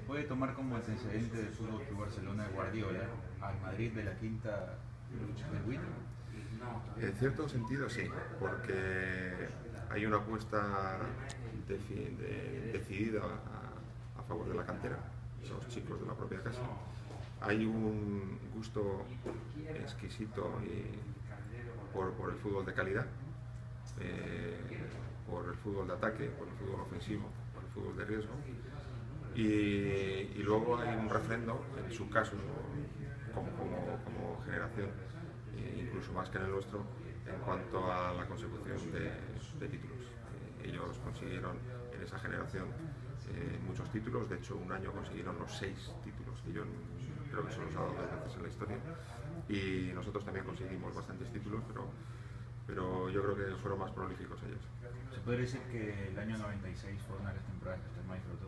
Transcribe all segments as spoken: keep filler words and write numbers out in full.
puede tomar como antecedente del Fútbol Club Barcelona de Guardiola al Madrid de la quinta del buitre? En cierto sentido sí, porque hay una apuesta defi- de- decidida a, a favor de la cantera, los chicos de la propia casa. Hay un gusto exquisito y por, por el fútbol de calidad, eh, por el fútbol de ataque, por el fútbol ofensivo, por el fútbol de riesgo. Y, y luego hay un refrendo, en su caso, como, como, como generación, eh, incluso más que en el nuestro, en cuanto a la consecución de, de títulos. Eh, ellos consiguieron en esa generación eh, muchos títulos, de hecho un año consiguieron los seis títulos, que yo creo que se los ha dado dos veces en la historia, y nosotros también conseguimos bastantes títulos, pero, pero yo creo que fueron más prolíficos ellos. ¿Se puede decir que el año noventa y seis fue una de las temporadas que usted más disfrutó?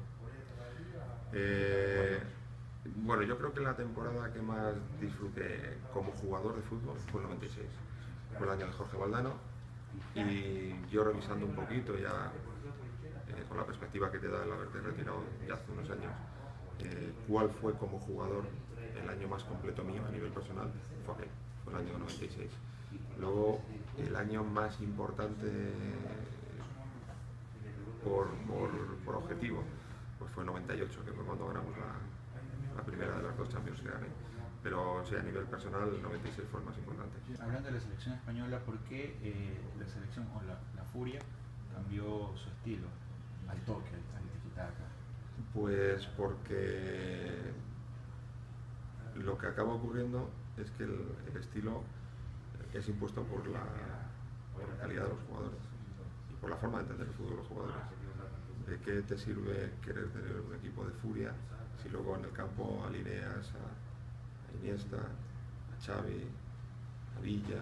Eh, bueno, yo creo que la temporada que más disfruté como jugador de fútbol fue el noventa y seis. Fue el año de Jorge Valdano y yo revisando un poquito ya eh, con la perspectiva que te da el haberte retirado ya hace unos años, eh, cuál fue como jugador el año más completo mío a nivel personal, fue aquel, fue el año noventa y seis. Luego, el año más importante por, por, por objetivo, pues fue noventa y ocho, que fue cuando ganamos la, la primera de las dos Champions que gané. Pero o sea, a nivel personal, el noventa y seis fue el más importante. Hablando de la selección española, ¿por qué eh, la selección o la, la Furia cambió su estilo al toque, al, al tiki-taka? Pues porque lo que acaba ocurriendo es que el, el estilo es impuesto por la, por la calidad de los jugadores y por la forma de entender el fútbol de los jugadores. ¿De qué te sirve querer tener un equipo de furia si luego en el campo alineas a, a Iniesta, a Xavi, a Villa,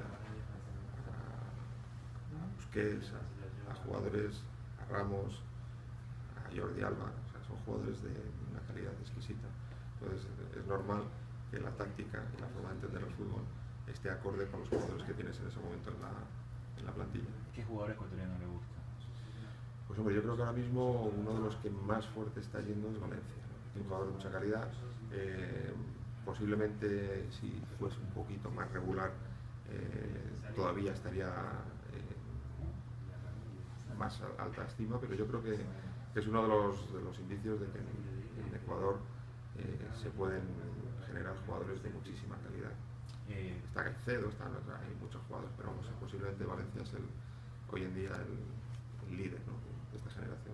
a, a Busquets, a, a jugadores, a Ramos, a Jordi Alba? O sea, son jugadores de una calidad exquisita. Entonces es normal que la táctica y la forma de entender el fútbol esté acorde con los jugadores que tienes en ese momento en la, en la plantilla. ¿Qué jugador ecuatoriano le gusta? Pues hombre, yo creo que ahora mismo uno de los que más fuerte está yendo es Valencia, ¿no? Un jugador de mucha calidad, eh, posiblemente si fuese un poquito más regular eh, todavía estaría eh, más alta estima, pero yo creo que, que es uno de los, de los indicios de que en, en Ecuador eh, se pueden generar jugadores de muchísima calidad. Eh, Está Caicedo, están, hay muchos jugadores, pero vamos, posiblemente Valencia es el, hoy en día el, el líder, ¿no?, de esta generación.